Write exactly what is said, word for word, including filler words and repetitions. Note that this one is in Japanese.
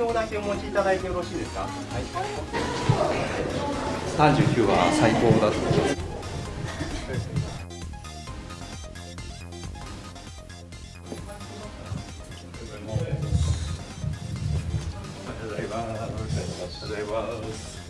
票だけお持ちいただいてよろしいですか。はい。 さんじゅうきゅうは最高だと思います。 おはようございます。おはようございます。